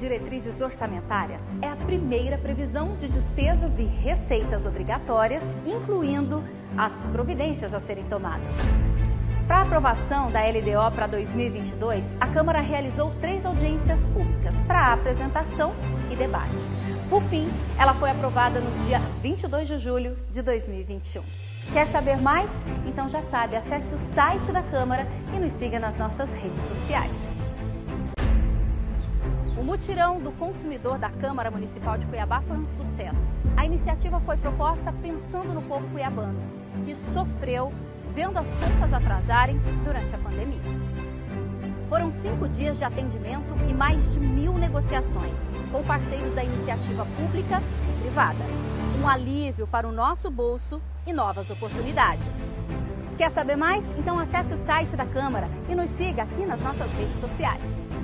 diretrizes orçamentárias é a primeira previsão de despesas e receitas obrigatórias, incluindo as providências a serem tomadas. Para a aprovação da LDO para 2022, a Câmara realizou 3 audiências públicas para apresentação e debate. Por fim, ela foi aprovada no dia 22 de julho de 2021. Quer saber mais? Então já sabe, acesse o site da Câmara e nos siga nas nossas redes sociais. O mutirão do consumidor da Câmara Municipal de Cuiabá foi um sucesso. A iniciativa foi proposta pensando no povo cuiabano, que sofreu vendo as contas atrasarem durante a pandemia. Foram 5 dias de atendimento e mais de 1000 negociações com parceiros da iniciativa pública e privada. Um alívio para o nosso bolso e novas oportunidades. Quer saber mais? Então acesse o site da Câmara e nos siga aqui nas nossas redes sociais.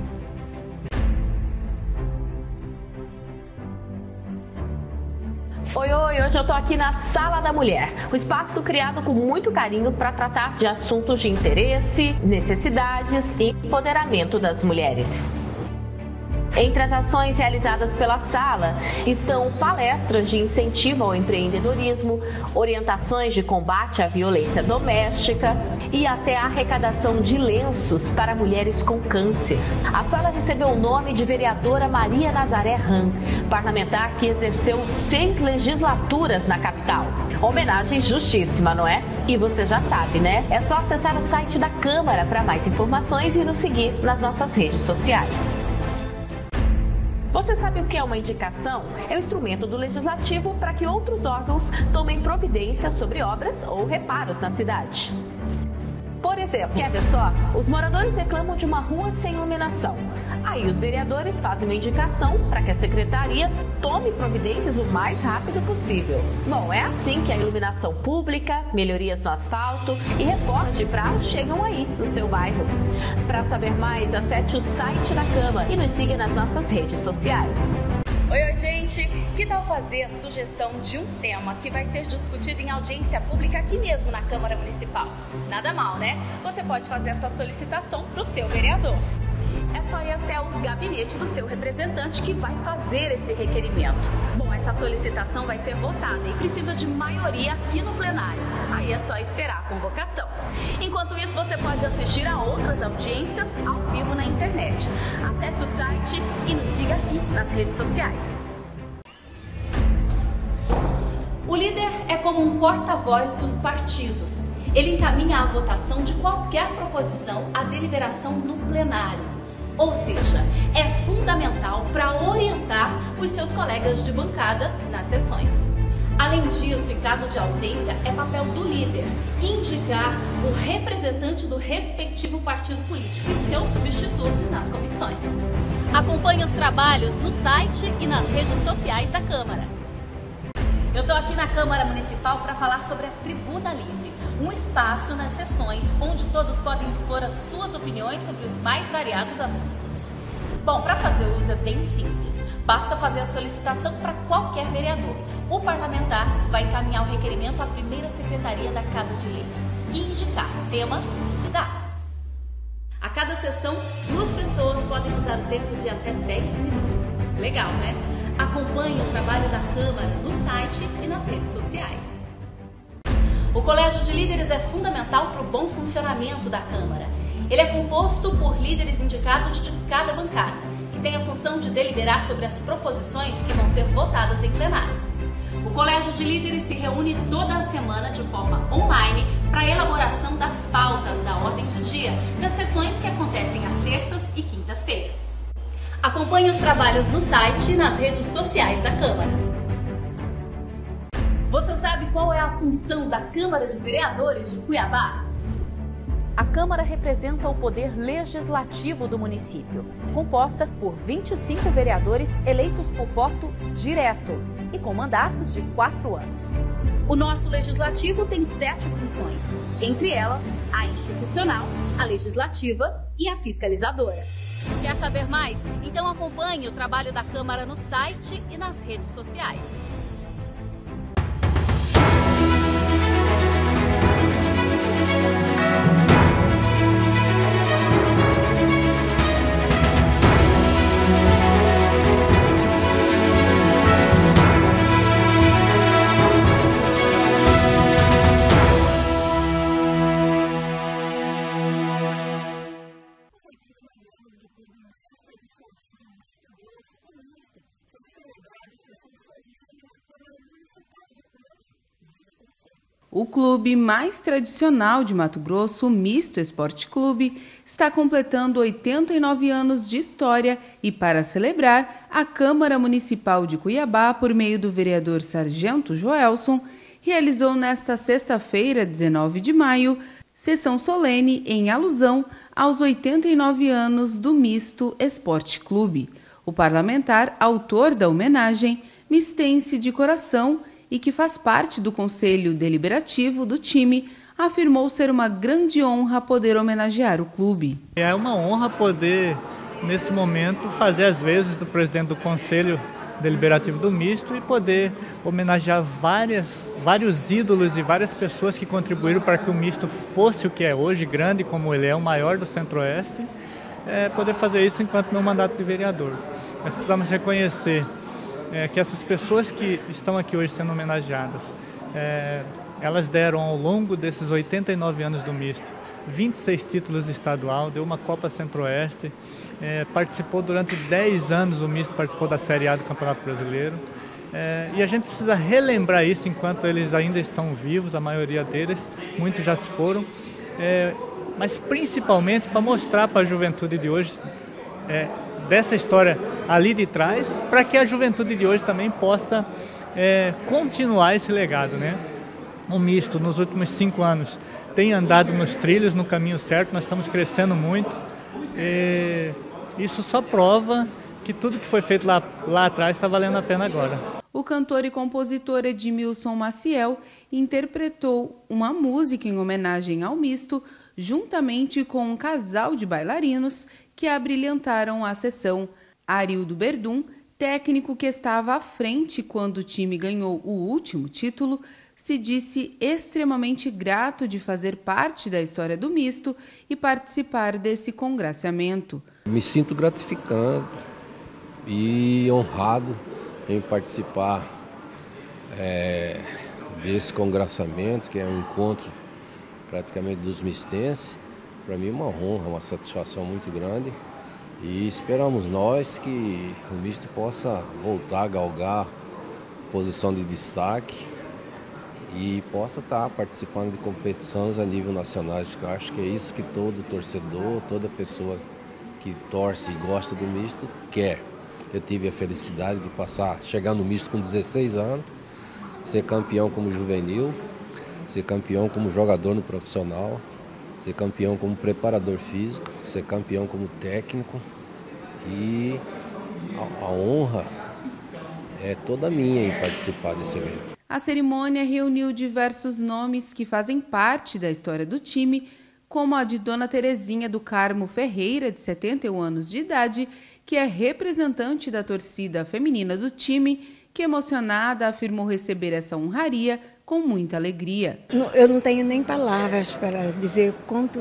Oi, hoje eu tô aqui na Sala da Mulher, um espaço criado com muito carinho para tratar de assuntos de interesse, necessidades e empoderamento das mulheres. Entre as ações realizadas pela sala estão palestras de incentivo ao empreendedorismo, orientações de combate à violência doméstica e até a arrecadação de lenços para mulheres com câncer. A sala recebeu o nome de vereadora Maria Nazaré Ram, parlamentar que exerceu 6 legislaturas na capital. Homenagem justíssima, não é? E você já sabe, né? É só acessar o site da Câmara para mais informações e nos seguir nas nossas redes sociais. Você sabe o que é uma indicação? É o instrumento do Legislativo para que outros órgãos tomem providências sobre obras ou reparos na cidade. Por exemplo, quer ver só? Os moradores reclamam de uma rua sem iluminação. Aí os vereadores fazem uma indicação para que a secretaria tome providências o mais rápido possível. Bom, é assim que a iluminação pública, melhorias no asfalto e reformas de praças chegam aí no seu bairro. Para saber mais, acesse o site da Câmara e nos siga nas nossas redes sociais. Oi, gente! Que tal fazer a sugestão de um tema que vai ser discutido em audiência pública aqui mesmo na Câmara Municipal? Nada mal, né? Você pode fazer essa solicitação para o seu vereador. É só ir até o gabinete do seu representante que vai fazer esse requerimento. Bom, essa solicitação vai ser votada e precisa de maioria aqui no plenário. Aí é só esperar a convocação. Enquanto isso, você pode assistir a outras audiências ao vivo na internet. Acesse o site e nos siga aqui nas redes sociais. O líder é como um porta-voz dos partidos. Ele encaminha a votação de qualquer proposição à deliberação no plenário. Ou seja, é fundamental para orientar os seus colegas de bancada nas sessões. Além disso, em caso de ausência, é papel do líder indicar o representante do respectivo partido político e seu substituto nas comissões. Acompanhe os trabalhos no site e nas redes sociais da Câmara. Eu estou aqui na Câmara Municipal para falar sobre a Tribuna Livre, um espaço nas sessões onde todos podem expor as suas opiniões sobre os mais variados assuntos. Bom, para fazer o uso é bem simples, basta fazer a solicitação para qualquer vereador. O parlamentar vai encaminhar o requerimento à primeira secretaria da Casa de Leis e indicar tema e data. A cada sessão, 2 pessoas podem usar o tempo de até 10 minutos. Legal, né? Acompanhe o trabalho da Câmara no site e nas redes sociais. O Colégio de Líderes é fundamental para o bom funcionamento da Câmara. Ele é composto por líderes indicados de cada bancada, que tem a função de deliberar sobre as proposições que vão ser votadas em plenário. O Colégio de Líderes se reúne toda a semana de forma online para a elaboração das pautas da ordem do dia das sessões que acontecem às terças e quintas-feiras. Acompanhe os trabalhos no site e nas redes sociais da Câmara. Você sabe qual é a função da Câmara de Vereadores de Cuiabá? A Câmara representa o poder legislativo do município, composta por 25 vereadores eleitos por voto direto e com mandatos de 4 anos. O nosso legislativo tem 7 funções, entre elas a institucional, a legislativa e a fiscalizadora. Quer saber mais? Então acompanhe o trabalho da Câmara no site e nas redes sociais. O clube mais tradicional de Mato Grosso, o Misto Esporte Clube, está completando 89 anos de história e, para celebrar, a Câmara Municipal de Cuiabá, por meio do vereador Sargento Joelson, realizou nesta sexta-feira, 19 de maio, sessão solene em alusão aos 89 anos do Misto Esporte Clube. O parlamentar, autor da homenagem, mistense de coração e que faz parte do Conselho Deliberativo do time, afirmou ser uma grande honra poder homenagear o clube. É uma honra poder, nesse momento, fazer as vezes do presidente do Conselho Deliberativo do Misto e poder homenagear vários ídolos e várias pessoas que contribuíram para que o Misto fosse o que é hoje, grande como ele é, o maior do Centro-Oeste, poder fazer isso enquanto meu mandato de vereador. Nós precisamos reconhecer que essas pessoas que estão aqui hoje sendo homenageadas, elas deram ao longo desses 89 anos do Misto 26 títulos estadual, deu uma Copa Centro-Oeste, participou durante 10 anos, o Misto participou da Série A do Campeonato Brasileiro, e a gente precisa relembrar isso enquanto eles ainda estão vivos, a maioria deles, muitos já se foram, mas principalmente para mostrar para a juventude de hoje dessa história ali de trás, para que a juventude de hoje também possa continuar esse legado, né? O Misto, nos últimos 5 anos, tem andado nos trilhos, no caminho certo, nós estamos crescendo muito. Isso só prova que tudo que foi feito lá atrás está valendo a pena agora. O cantor e compositor Edmilson Maciel interpretou uma música em homenagem ao Misto, juntamente com um casal de bailarinos que abrilhantaram a sessão. Arildo Berdum, técnico que estava à frente quando o time ganhou o último título, se disse extremamente grato de fazer parte da história do Misto e participar desse congraciamento. Me sinto gratificado e honrado em participar desse congraciamento, que é um encontro praticamente dos mistenses. Para mim é uma honra, uma satisfação muito grande e esperamos nós que o Misto possa voltar a galgar posição de destaque e possa estar participando de competições a nível nacional. Eu acho que é isso que todo torcedor, toda pessoa que torce e gosta do Misto quer. Eu tive a felicidade de chegar no Misto com 16 anos, ser campeão como juvenil, ser campeão como jogador no profissional, ser campeão como preparador físico, ser campeão como técnico e a honra é toda minha em participar desse evento. A cerimônia reuniu diversos nomes que fazem parte da história do time, como a de Dona Terezinha do Carmo Ferreira, de 71 anos de idade, que é representante da torcida feminina do time, que emocionada afirmou receber essa honraria com muita alegria. Eu não tenho nem palavras para dizer quanto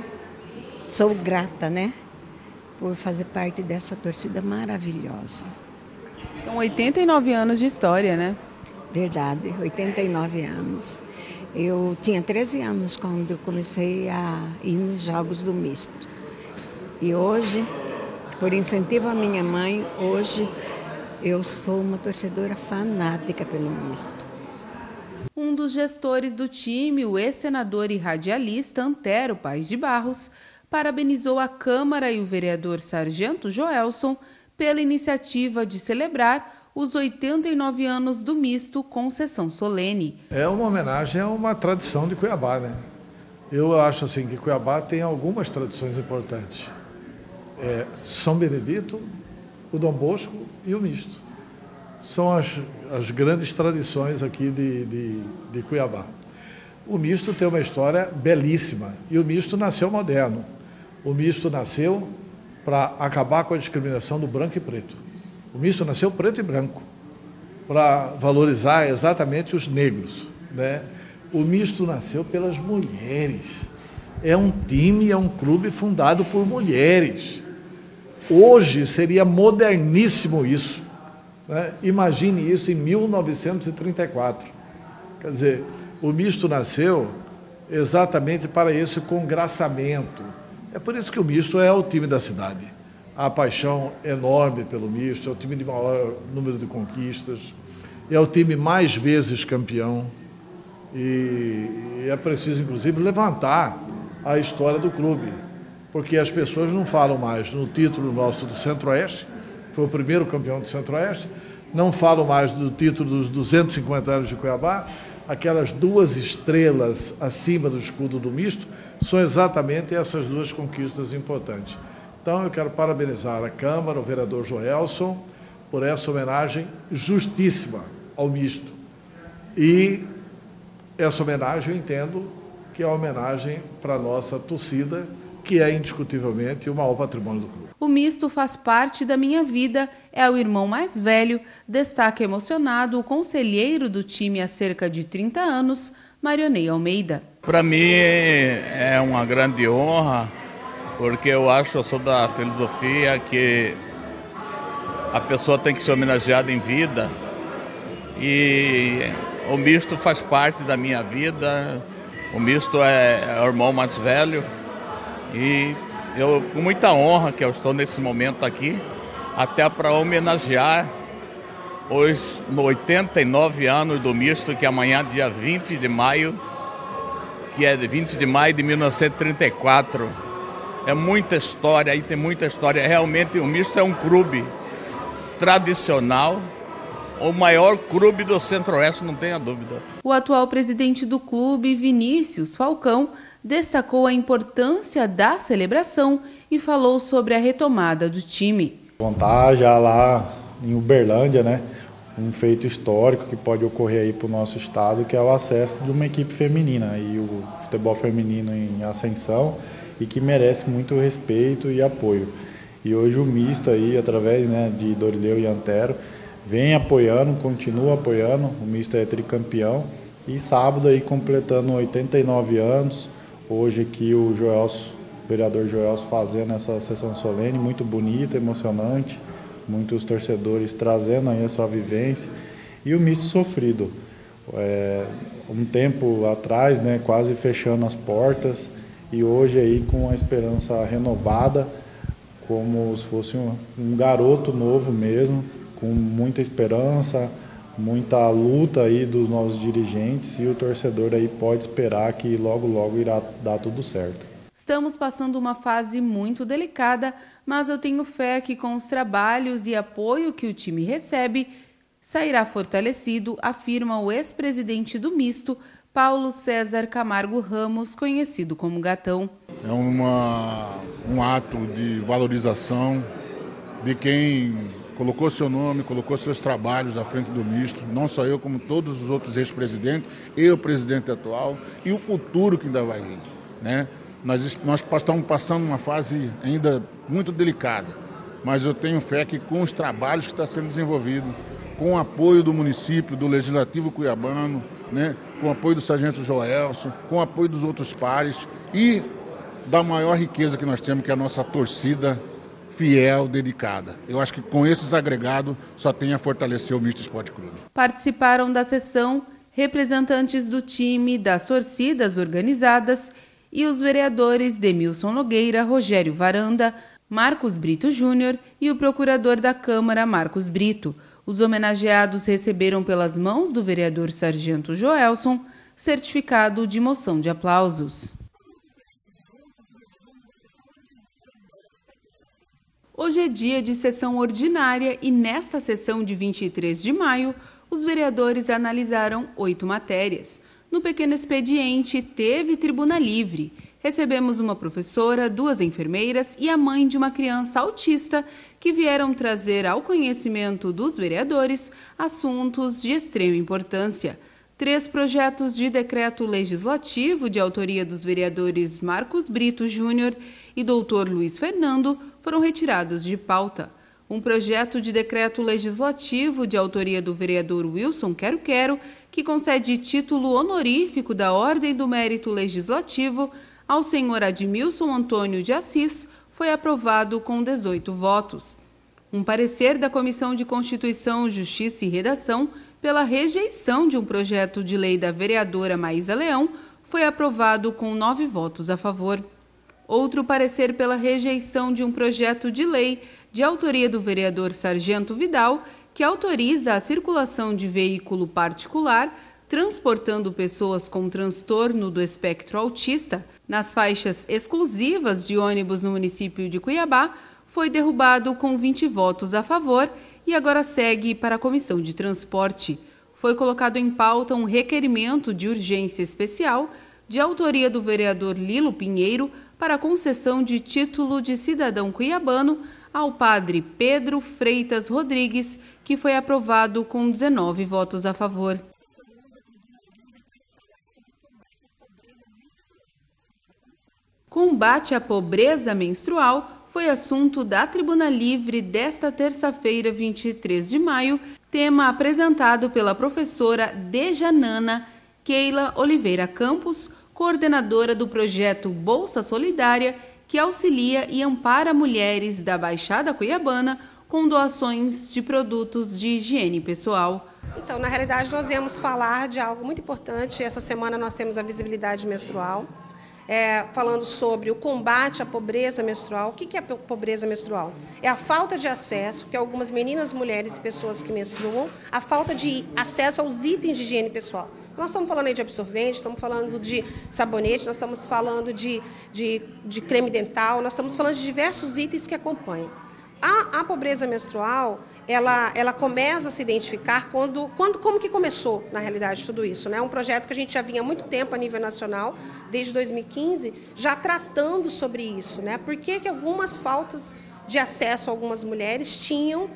sou grata, né, por fazer parte dessa torcida maravilhosa. São 89 anos de história, né? Verdade, 89 anos. Eu tinha 13 anos quando eu comecei a ir nos Jogos do Misto. E hoje, por incentivo à minha mãe, hoje eu sou uma torcedora fanática pelo Misto. Um dos gestores do time, o ex-senador e radialista Antero Paes de Barros, parabenizou a Câmara e o vereador Sargento Joelson pela iniciativa de celebrar os 89 anos do Misto com sessão solene. É uma homenagem a uma tradição de Cuiabá, né? Eu acho assim que Cuiabá tem algumas tradições importantes. São Benedito, o Dom Bosco e o Misto. São as grandes tradições aqui de Cuiabá. O Misto tem uma história belíssima e o Misto nasceu moderno. O Misto nasceu para acabar com a discriminação do branco e preto. O Misto nasceu preto e branco, para valorizar exatamente os negros, né? O Misto nasceu pelas mulheres. É um time, é um clube fundado por mulheres. Hoje seria moderníssimo isso, né? Imagine isso em 1934. Quer dizer, o Misto nasceu exatamente para esse congraçamento. É por isso que o Misto é o time da cidade. A paixão enorme pelo Misto, é o time de maior número de conquistas, é o time mais vezes campeão. E é preciso, inclusive, levantar a história do clube, porque as pessoas não falam mais no título nosso do Centro-Oeste, foi o primeiro campeão do Centro-Oeste, não falam mais do título dos 250 anos de Cuiabá, aquelas 2 estrelas acima do escudo do misto, são exatamente essas 2 conquistas importantes. Então, eu quero parabenizar a Câmara, o vereador Joelson, por essa homenagem justíssima ao misto. E essa homenagem, eu entendo que é uma homenagem para a nossa torcida, que é indiscutivelmente o maior patrimônio do clube. O misto faz parte da minha vida, é o irmão mais velho, destaca emocionado o conselheiro do time há cerca de 30 anos, Marionei Almeida. Para mim é uma grande honra, porque eu sou da filosofia que a pessoa tem que ser homenageada em vida, e o misto faz parte da minha vida. O misto é o irmão mais velho, e eu, com muita honra que eu estou nesse momento aqui, até para homenagear os 89 anos do misto, que amanhã, dia 20 de maio, que é 20 de maio de 1934. É muita história, aí tem muita história. Realmente o misto é um clube tradicional, o maior clube do Centro-Oeste, não tenha dúvida. O atual presidente do clube, Vinícius Falcão, destacou a importância da celebração e falou sobre a retomada do time. Contar já lá em Uberlândia, né, um feito histórico que pode ocorrer aí para o nosso estado, que é o acesso de uma equipe feminina, e o futebol feminino em ascensão, e que merece muito respeito e apoio. E hoje o misto aí, através, né, de Dorileu e Antero, vem apoiando, continua apoiando. O misto é tricampeão, e sábado aí completando 89 anos, hoje aqui o vereador Joelson fazendo essa sessão solene, muito bonita, emocionante, muitos torcedores trazendo aí a sua vivência, e o misto sofrido. Um tempo atrás, né, quase fechando as portas, e hoje aí com a esperança renovada, como se fosse um garoto novo mesmo, com muita esperança, muita luta aí dos novos dirigentes, e o torcedor aí pode esperar que logo, logo irá dar tudo certo. Estamos passando uma fase muito delicada, mas eu tenho fé que com os trabalhos e apoio que o time recebe, sairá fortalecido, afirma o ex-presidente do misto, Paulo César Camargo Ramos, conhecido como Gatão. É um ato de valorização de quem colocou seu nome, colocou seus trabalhos à frente do misto, não só eu, como todos os outros ex-presidentes, e o presidente atual, e o futuro que ainda vai vir, né? Nós estamos passando uma fase ainda muito delicada, mas eu tenho fé que com os trabalhos que estão sendo desenvolvidos, com o apoio do município, do Legislativo Cuiabano, né, com o apoio do Sargento Joelson, com o apoio dos outros pares e da maior riqueza que nós temos, que é a nossa torcida fiel, dedicada. Eu acho que com esses agregados só tem a fortalecer o Misto Esporte Clube. Participaram da sessão representantes do time, das torcidas organizadas e os vereadores Demilson Nogueira, Rogério Varanda, Marcos Brito Júnior e o procurador da Câmara, Marcos Brito. Os homenageados receberam pelas mãos do vereador Sargento Joelson certificado de moção de aplausos. Hoje é dia de sessão ordinária e nesta sessão de 23 de maio, os vereadores analisaram 8 matérias. No pequeno expediente, teve tribuna livre. Recebemos uma professora, 2 enfermeiras e a mãe de uma criança autista que vieram trazer ao conhecimento dos vereadores assuntos de extrema importância. 3 projetos de decreto legislativo de autoria dos vereadores Marcos Brito Júnior e Dr. Luiz Fernando foram retirados de pauta. Um projeto de decreto legislativo de autoria do vereador Wilson Quero-Quero, que concede título honorífico da Ordem do Mérito Legislativo ao senhor Admilson Antônio de Assis, foi aprovado com 18 votos. Um parecer da Comissão de Constituição, Justiça e Redação pela rejeição de um projeto de lei da vereadora Maísa Leão foi aprovado com 9 votos a favor. Outro parecer pela rejeição de um projeto de lei de autoria do vereador Sargento Vidal, que autoriza a circulação de veículo particular transportando pessoas com transtorno do espectro autista nas faixas exclusivas de ônibus no município de Cuiabá, foi derrubado com 20 votos a favor e agora segue para a Comissão de Transporte. Foi colocado em pauta um requerimento de urgência especial de autoria do vereador Lilo Pinheiro para a concessão de título de cidadão cuiabano ao padre Pedro Freitas Rodrigues, que foi aprovado com 19 votos a favor. Combate à pobreza menstrual foi assunto da Tribuna Livre desta terça-feira, 23 de maio, tema apresentado pela professora Dejanana Keila Oliveira Campos, coordenadora do projeto Bolsa Solidária, que auxilia e ampara mulheres da Baixada Cuiabana com doações de produtos de higiene pessoal. Então, na realidade, nós viemos falar de algo muito importante. Essa semana nós temos a visibilidade menstrual, falando sobre o combate à pobreza menstrual. O que é a pobreza menstrual? É a falta de acesso, que algumas meninas, mulheres e pessoas que menstruam, a falta de acesso aos itens de higiene pessoal. Nós estamos falando aí de absorvente, estamos falando de sabonete, nós estamos falando de creme dental, nós estamos falando de diversos itens que acompanham. A pobreza menstrual, ela começa a se identificar como que começou, na realidade, tudo isso, né? Um projeto que a gente já vinha há muito tempo a nível nacional, desde 2015, já tratando sobre isso, né? Por que algumas faltas de acesso a algumas mulheres tinham,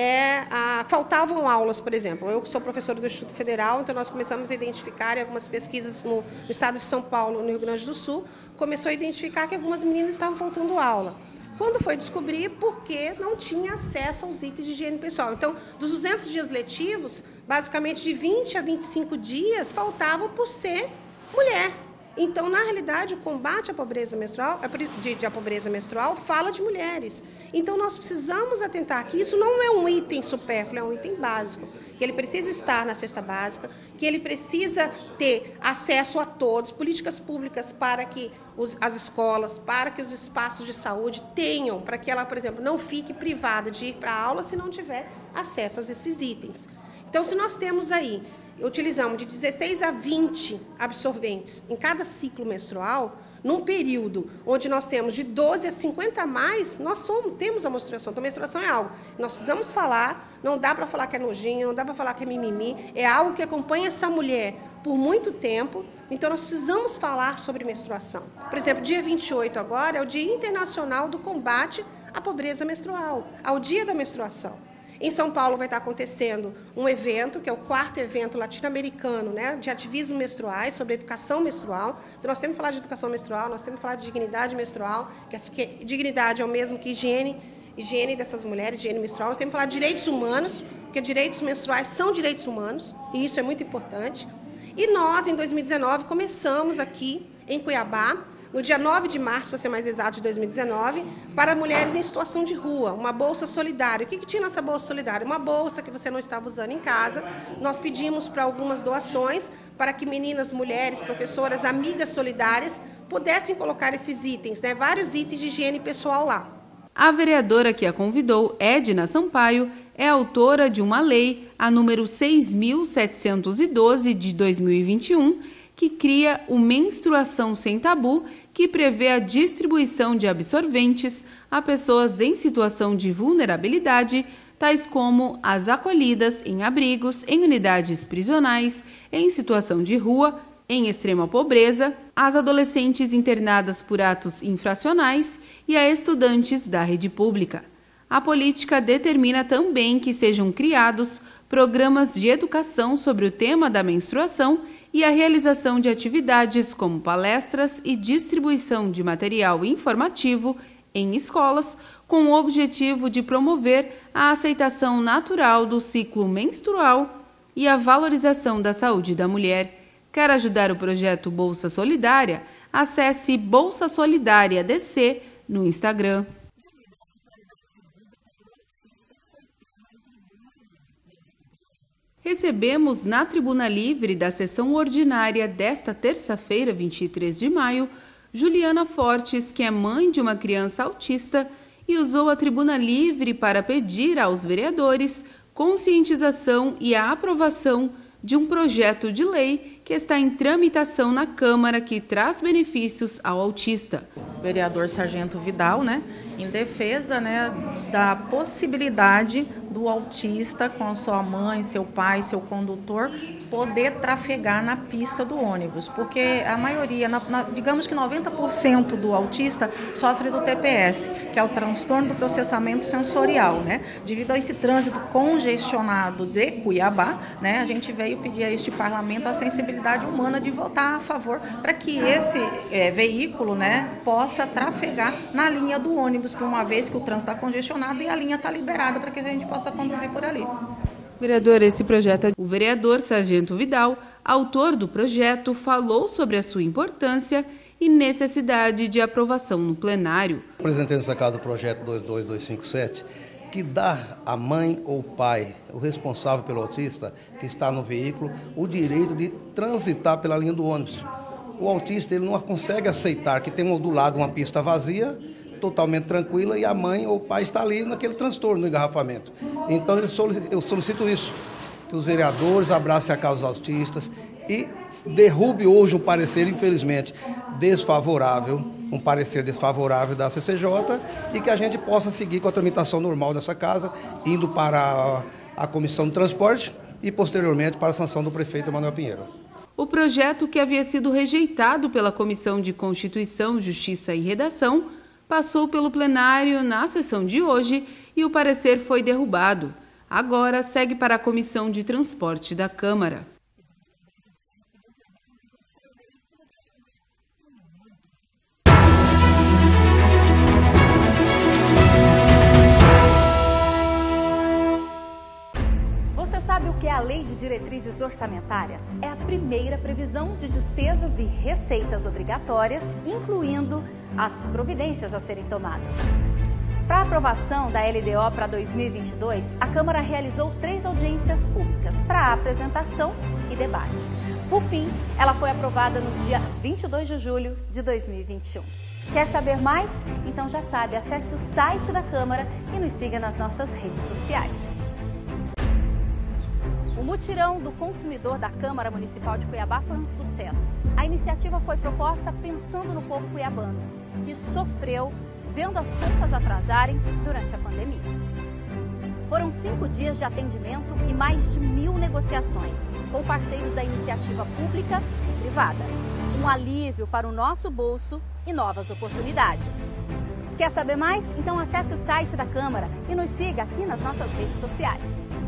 faltavam aulas, por exemplo. Eu sou professora do Instituto Federal, então nós começamos a identificar em algumas pesquisas no estado de São Paulo, no Rio Grande do Sul, começou a identificar que algumas meninas estavam faltando aula. Quando foi descobrir, porque não tinha acesso aos itens de higiene pessoal. Então, dos 200 dias letivos, basicamente de 20 a 25 dias faltavam por ser mulher. Então, na realidade, o combate à pobreza menstrual, a pobreza menstrual fala de mulheres. Então, nós precisamos atentar que isso não é um item supérfluo, é um item básico. Que ele precisa estar na cesta básica, que ele precisa ter acesso a todos, políticas públicas para que as escolas, para que os espaços de saúde tenham, para que ela, por exemplo, não fique privada de ir para a aula se não tiver acesso a esses itens. Então, se nós temos aí, utilizamos de 16 a 20 absorventes em cada ciclo menstrual, num período onde nós temos de 12 a 50 a mais, nós temos a menstruação. Então, a menstruação é algo que nós precisamos falar, não dá para falar que é nojinho, não dá para falar que é mimimi, é algo que acompanha essa mulher por muito tempo, então nós precisamos falar sobre menstruação. Por exemplo, dia 28 agora é o Dia Internacional do Combate à Pobreza Menstrual, ao Dia da Menstruação. Em São Paulo vai estar acontecendo um evento, que é o 4º evento latino-americano, né, de ativismo menstruais, sobre educação menstrual. Então, nós temos que falar de educação menstrual, nós temos que falar de dignidade menstrual, que dignidade é o mesmo que higiene dessas mulheres, higiene menstrual. Nós temos que falar de direitos humanos, porque direitos menstruais são direitos humanos, e isso é muito importante. E nós, em 2019, começamos aqui em Cuiabá, no dia 9 de março, para ser mais exato, de 2019, para mulheres em situação de rua, uma bolsa solidária. O que tinha nessa bolsa solidária? Uma bolsa que você não estava usando em casa. Nós pedimos para algumas doações para que meninas, mulheres, professoras, amigas solidárias pudessem colocar esses itens, né, vários itens de higiene pessoal lá. A vereadora que a convidou, Edna Sampaio, é autora de uma lei, a número 6.712 de 2021, que cria o Menstruação Sem Tabu, que prevê a distribuição de absorventes a pessoas em situação de vulnerabilidade, tais como as acolhidas em abrigos, em unidades prisionais, em situação de rua, em extrema pobreza, as adolescentes internadas por atos infracionais e a estudantes da rede pública. A política determina também que sejam criados programas de educação sobre o tema da menstruação e a realização de atividades como palestras e distribuição de material informativo em escolas, com o objetivo de promover a aceitação natural do ciclo menstrual e a valorização da saúde da mulher. Quer ajudar o projeto Bolsa Solidária? Acesse Bolsa Solidária DC no Instagram. Recebemos na Tribuna Livre da sessão ordinária desta terça-feira, 23 de maio, Juliana Fortes, que é mãe de uma criança autista e usou a Tribuna Livre para pedir aos vereadores conscientização e a aprovação de um projeto de lei que está em tramitação na Câmara que traz benefícios ao autista. O vereador Sargento Vidal, em defesa, da possibilidade do autista com a sua mãe, seu pai, seu condutor, poder trafegar na pista do ônibus, porque a maioria, digamos que 90% do autista sofre do TPS, que é o transtorno do processamento sensorial, Devido a esse trânsito congestionado de Cuiabá, a gente veio pedir a este parlamento a sensibilidade humana de votar a favor para que esse veículo, possa trafegar na linha do ônibus, que uma vez que o trânsito está congestionado e a linha está liberada para que a gente possa conduzir por ali. Vereador, o vereador Sargento Vidal, autor do projeto, falou sobre a sua importância e necessidade de aprovação no plenário. Apresentei nessa casa o projeto 22257, que dá à mãe ou pai, o responsável pelo autista, que está no veículo, o direito de transitar pela linha do ônibus. O autista ele não consegue aceitar que tem do lado uma pista vazia, totalmente tranquila, e a mãe ou o pai está ali naquele transtorno, no engarrafamento. Então eu solicito isso, que os vereadores abracem a causa dos autistas e derrube hoje um parecer, infelizmente, desfavorável, um parecer desfavorável da CCJ, e que a gente possa seguir com a tramitação normal dessa casa, indo para a Comissão de Transporte e posteriormente para a sanção do prefeito Manuel Pinheiro. O projeto, que havia sido rejeitado pela Comissão de Constituição, Justiça e Redação, passou pelo plenário na sessão de hoje e o parecer foi derrubado. Agora segue para a Comissão de Transporte da Câmara. Você sabe o que é a Lei de Diretrizes Orçamentárias? É a primeira previsão de despesas e receitas obrigatórias, incluindo as providências a serem tomadas. Para a aprovação da LDO para 2022, a Câmara realizou 3 audiências públicas para apresentação e debate. Por fim, ela foi aprovada no dia 22 de julho de 2021. Quer saber mais? Então já sabe, acesse o site da Câmara e nos siga nas nossas redes sociais. O mutirão do consumidor da Câmara Municipal de Cuiabá foi um sucesso. A iniciativa foi proposta pensando no povo cuiabano, que sofreu vendo as contas atrasarem durante a pandemia. Foram 5 dias de atendimento e mais de 1000 negociações com parceiros da iniciativa pública e privada. Um alívio para o nosso bolso e novas oportunidades. Quer saber mais? Então acesse o site da Câmara e nos siga aqui nas nossas redes sociais.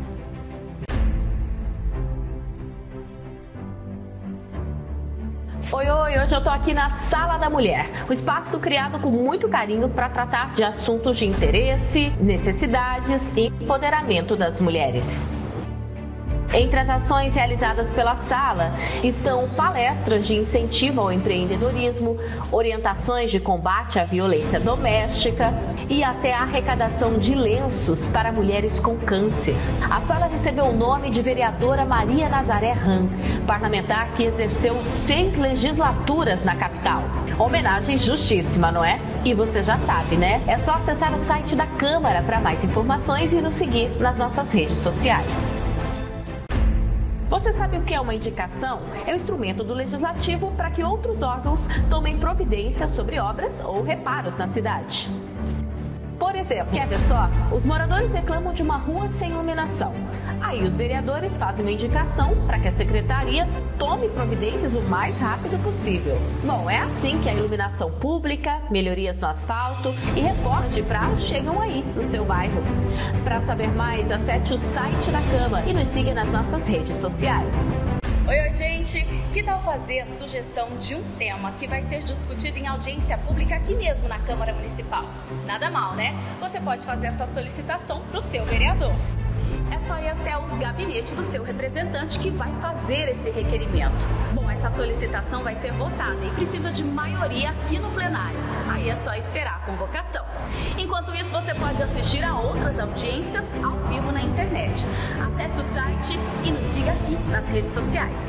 Oi, hoje eu tô aqui na Sala da Mulher, um espaço criado com muito carinho para tratar de assuntos de interesse, necessidades e empoderamento das mulheres. Entre as ações realizadas pela sala estão palestras de incentivo ao empreendedorismo, orientações de combate à violência doméstica e até a arrecadação de lenços para mulheres com câncer. A sala recebeu o nome de vereadora Maria Nazaré Ram, parlamentar que exerceu 6 legislaturas na capital. Homenagem justíssima, não é? E você já sabe, né? É só acessar o site da Câmara para mais informações e nos seguir nas nossas redes sociais. Você sabe o que é uma indicação? É o instrumento do Legislativo para que outros órgãos tomem providências sobre obras ou reparos na cidade. Por exemplo, quer ver só? Os moradores reclamam de uma rua sem iluminação. Aí os vereadores fazem uma indicação para que a secretaria tome providências o mais rápido possível. Bom, é assim que a iluminação pública, melhorias no asfalto e reporte de prazo chegam aí no seu bairro. Para saber mais, acesse o site da Câmara e nos siga nas nossas redes sociais. Oi, gente! Que tal fazer a sugestão de um tema que vai ser discutido em audiência pública aqui mesmo na Câmara Municipal? Nada mal, né? Você pode fazer essa solicitação para o seu vereador. É só ir até o gabinete do seu representante que vai fazer esse requerimento. Bom, essa solicitação vai ser votada e precisa de maioria aqui no plenário. Aí é só esperar a convocação. Enquanto isso, você pode assistir a outras audiências ao vivo na internet. Acesse o site e nos siga aqui nas redes sociais.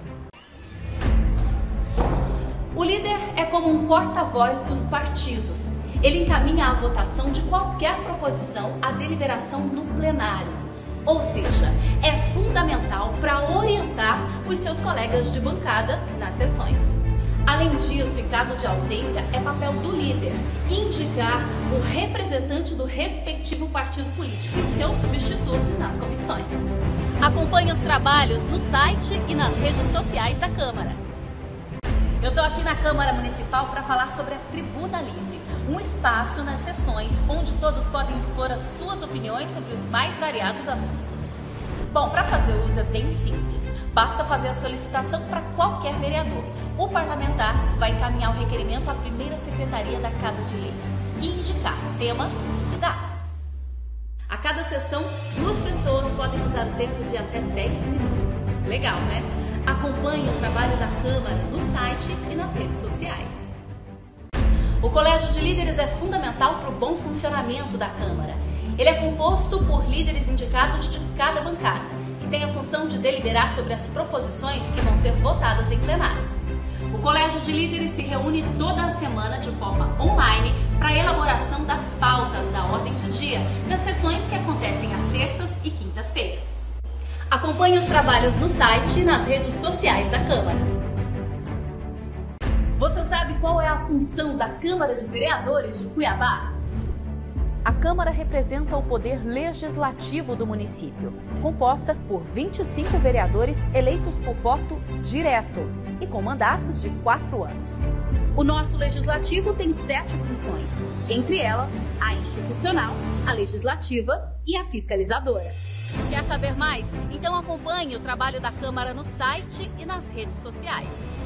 O líder é como um porta-voz dos partidos. Ele encaminha a votação de qualquer proposição à deliberação no plenário. Ou seja, é fundamental para orientar os seus colegas de bancada nas sessões. Além disso, em caso de ausência, é papel do líder indicar o representante do respectivo partido político e seu substituto nas comissões. Acompanhe os trabalhos no site e nas redes sociais da Câmara. Eu estou aqui na Câmara Municipal para falar sobre a Tribuna Livre, um espaço nas sessões onde todos podem expor as suas opiniões sobre os mais variados assuntos. Bom, para fazer uso é bem simples, basta fazer a solicitação para qualquer vereador. O parlamentar vai encaminhar o requerimento à primeira secretaria da Casa de Leis e indicar tema e data. A cada sessão, 2 pessoas podem usar o tempo de até 10 minutos. Legal, né? Acompanhe o trabalho da Câmara no site e nas redes sociais. O Colégio de Líderes é fundamental para o bom funcionamento da Câmara. Ele é composto por líderes indicados de cada bancada, que tem a função de deliberar sobre as proposições que vão ser votadas em plenário. O Colégio de Líderes se reúne toda a semana de forma online para a elaboração das pautas da ordem do dia das sessões que acontecem às terças e quintas-feiras. Acompanhe os trabalhos no site e nas redes sociais da Câmara. Você sabe qual é a função da Câmara de Vereadores de Cuiabá? A Câmara representa o poder legislativo do município, composta por 25 vereadores eleitos por voto direto e com mandatos de 4 anos. O nosso legislativo tem 7 funções, entre elas a institucional, a legislativa e a fiscalizadora. Quer saber mais? Então acompanhe o trabalho da Câmara no site e nas redes sociais.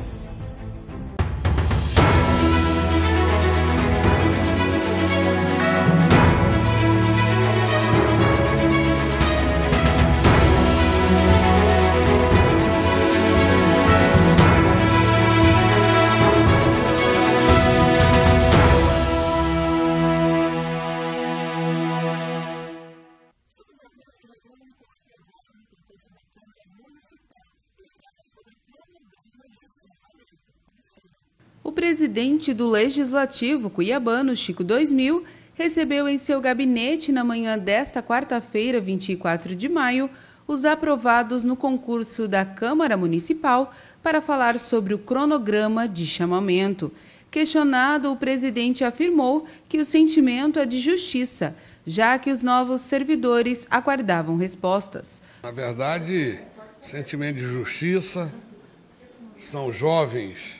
O presidente do Legislativo cuiabano, Chico 2000, recebeu em seu gabinete na manhã desta quarta-feira, 24 de maio, os aprovados no concurso da Câmara Municipal para falar sobre o cronograma de chamamento. Questionado, o presidente afirmou que o sentimento é de justiça, já que os novos servidores aguardavam respostas. Na verdade, sentimento de justiça, são jovens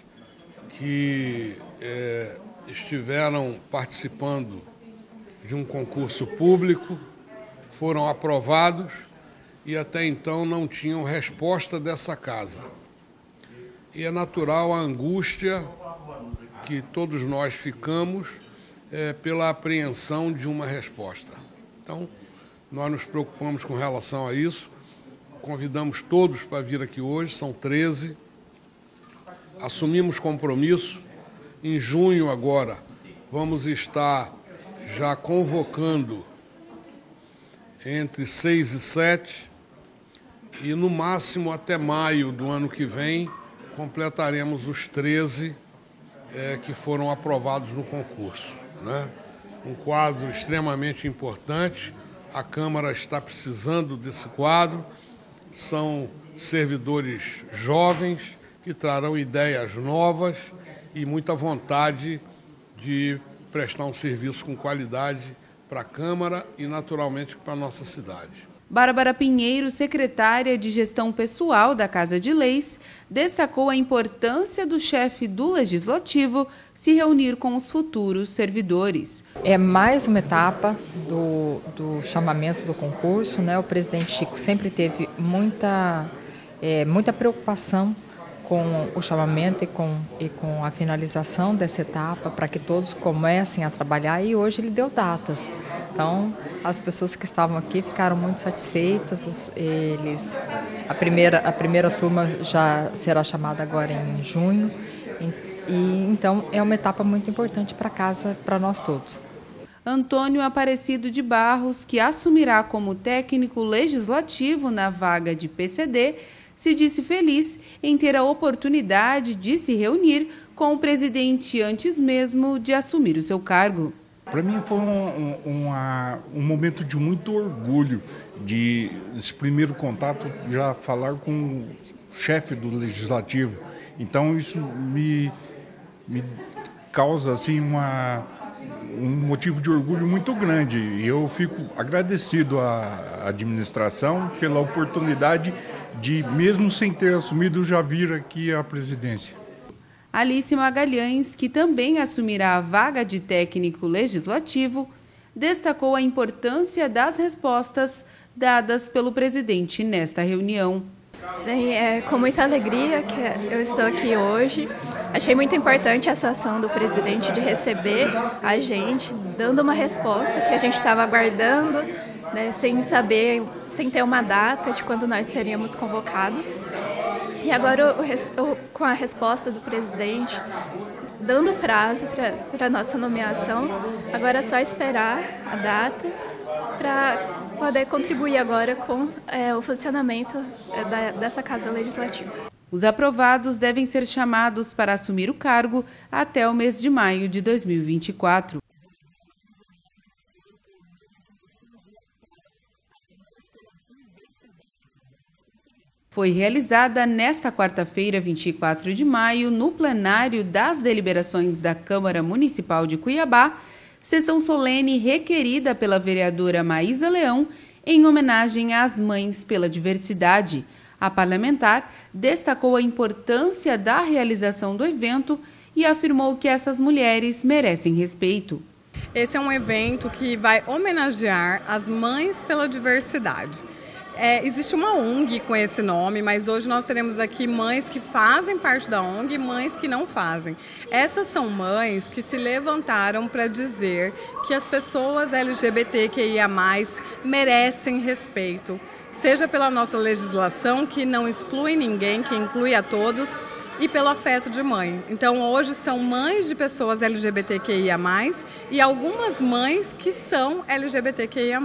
que estiveram participando de um concurso público, foram aprovados e até então não tinham resposta dessa casa. E é natural a angústia que todos nós ficamos pela apreensão de uma resposta. Então, nós nos preocupamos com relação a isso, convidamos todos para vir aqui hoje, são 13. Assumimos compromisso. Em junho agora vamos estar já convocando entre 6 e 7 e no máximo até maio do ano que vem completaremos os 13 que foram aprovados no concurso, né? Um quadro extremamente importante, a Câmara está precisando desse quadro, são servidores jovens, que trarão ideias novas e muita vontade de prestar um serviço com qualidade para a Câmara e, naturalmente, para a nossa cidade. Bárbara Pinheiro, secretária de Gestão Pessoal da Casa de Leis, destacou a importância do chefe do Legislativo se reunir com os futuros servidores. É mais uma etapa do chamamento do concurso, né? O presidente Chico sempre teve muita preocupação com o chamamento e com a finalização dessa etapa, para que todos comecem a trabalhar, e hoje ele deu datas. Então, as pessoas que estavam aqui ficaram muito satisfeitas. A primeira turma já será chamada agora em junho, e então é uma etapa muito importante para a casa, para nós todos. Antônio Aparecido de Barros, que assumirá como técnico legislativo na vaga de PCD, se disse feliz em ter a oportunidade de se reunir com o presidente antes mesmo de assumir o seu cargo. Para mim foi um momento de muito orgulho, esse primeiro contato, já falar com chefe do Legislativo. Então isso me causa assim, um motivo de orgulho muito grande. E eu fico agradecido à administração pela oportunidade de, mesmo sem ter assumido, já vir aqui à presidência. Alice Magalhães, que também assumirá a vaga de técnico legislativo, destacou a importância das respostas dadas pelo presidente nesta reunião. Bem, é com muita alegria que eu estou aqui hoje. Achei muito importante essa ação do presidente de receber a gente, dando uma resposta que a gente estava aguardando, né, sem saber, sem ter uma data de quando nós seríamos convocados. E agora, com a resposta do presidente, dando prazo para a nossa nomeação, agora é só esperar a data para poder contribuir agora com o funcionamento dessa Casa Legislativa. Os aprovados devem ser chamados para assumir o cargo até o mês de maio de 2024. Foi realizada nesta quarta-feira, 24 de maio, no plenário das deliberações da Câmara Municipal de Cuiabá, sessão solene requerida pela vereadora Maísa Leão em homenagem às Mães pela Diversidade. A parlamentar destacou a importância da realização do evento e afirmou que essas mulheres merecem respeito. Esse é um evento que vai homenagear as Mães pela Diversidade. Existe uma ONG com esse nome, mas hoje nós teremos aqui mães que fazem parte da ONG e mães que não fazem. Essas são mães que se levantaram para dizer que as pessoas LGBTQIA+, merecem respeito, seja pela nossa legislação, que não exclui ninguém, que inclui a todos, e pelo afeto de mãe. Então hoje são mães de pessoas LGBTQIA+, e algumas mães que são LGBTQIA+.